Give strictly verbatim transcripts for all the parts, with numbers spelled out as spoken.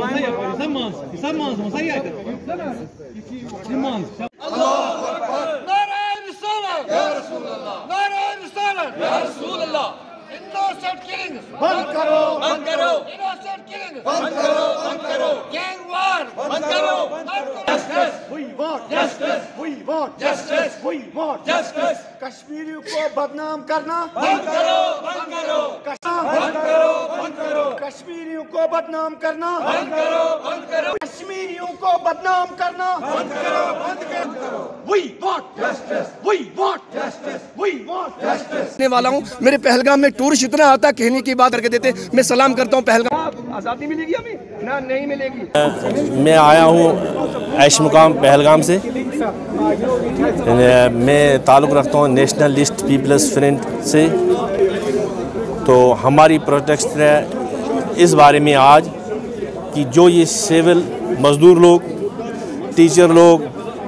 Innocent killings बंद करो बंद करो innocent killings बंद करो बंद करो gang war बंद करो justice we want justice we want justice we want justice कश्मीरियों को बदनाम करना बंद करो बंद करो बंद करो बंद करो कश्मीरियों को बदनाम करना बंद करो बंद करो कश्मीरियों को बदनाम करना बंद करो बंद करो we want justice we want justice we want justice ने वाला हूँ। मेरे पहलगाम में टूरिस्ट इतना आता कहने की बात करके देते। मैं सलाम करता हूँ पहलगाम आज़ादी मिलेगी हमें ना नहीं मिलेगी। मैं आया हूँ ऐश मुकाम पहलगाम से। मैं ताल्लुक़ रखता हूँ नेशनल लिस्ट पीपल्स फ्रंट से। तो हमारी प्रोटेस्ट है इस बारे में आज कि जो ये सिविल मज़दूर लोग टीचर लोग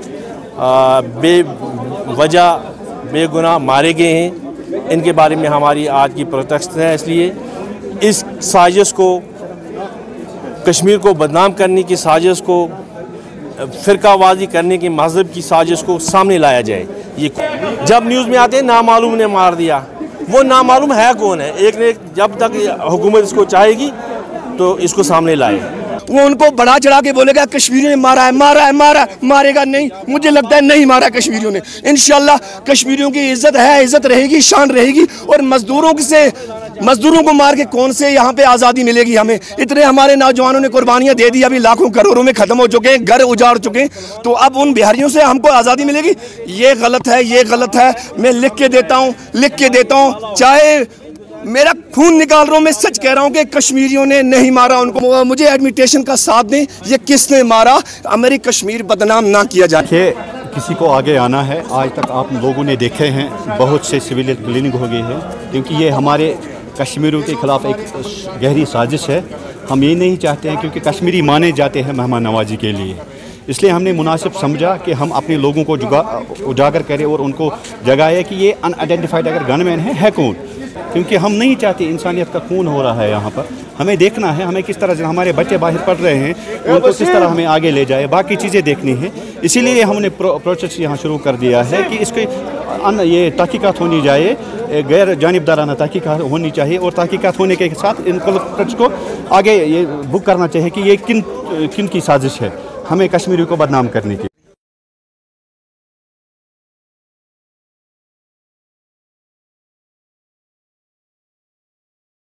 बेवजह बेगुनाह मारे गए हैं, इनके बारे में हमारी आज की प्रोटेस्ट है। इसलिए इस साजिश को कश्मीर को बदनाम करने की साजिश को फ़िरकावाज़ी करने की मज़हब की साजिश को सामने लाया जाए। ये जब न्यूज़ में आते हैं नामालूम ने मार दिया, वो नामालूम है कौन है? एक ने जब तक हुकूमत इसको चाहेगी तो इसको सामने लाए। वो उनको बढ़ा चढ़ा के बोलेगा कश्मीरियों ने मारा है मारा है मारा मारेगा नहीं। मुझे लगता है नहीं मारा कश्मीरियों ने। इंशाल्लाह कश्मीरियों की इज्जत है, इज्जत रहेगी, शान रहेगी। और मजदूरों से मजदूरों को मार के कौन से यहाँ पे आज़ादी मिलेगी हमें? इतने हमारे नौजवानों ने कुर्बानियाँ दे दी, अभी लाखों करोड़ों में ख़त्म हो चुके हैं, घर उजाड़ चुके हैं। तो अब उन बिहारियों से हमको आज़ादी मिलेगी? ये गलत है, ये गलत है। मैं लिख के देता हूँ लिख के देता हूँ चाहे मेरा खून निकाल रहा हूँ, मैं सच कह रहा हूँ कि कश्मीरियों ने नहीं मारा उनको। मुझे एडमिटेशन का साथ दें, ये किसने मारा? हमारी कश्मीर बदनाम ना किया जाए। किसी को आगे आना है। आज तक आप लोगों ने देखे हैं बहुत से सिविल क्लिनिक हो गई है, क्योंकि ये हमारे कश्मीरियों के खिलाफ एक गहरी साजिश है। हम ये नहीं चाहते हैं, क्योंकि कश्मीरी माने जाते हैं मेहमान नवाजी के लिए। इसलिए हमने मुनासिब समझा कि हम अपने लोगों को उजागर करें और उनको जगाए कि ये अनआइडेंटिफाइड अगर गनमैन है, है कौन। क्योंकि हम नहीं चाहते इंसानियत का खून हो रहा है यहाँ पर। हमें देखना है हमें किस तरह से हमारे बच्चे बाहर पढ़ रहे हैं, उनको किस तरह हमें आगे ले जाए, बाकी चीज़ें देखनी है। इसीलिए हमने प्रोसेस यहाँ शुरू कर दिया है कि इसकी ये तहकीकात होनी चाहिए, गैर जानिबदाराना तहकीकात होनी चाहिए। और तहकीकात होने के साथ इन कलेक्टर्स को आगे ये बुक करना चाहिए कि ये किन किन की साजिश है हमें कश्मीरियों को बदनाम करने की।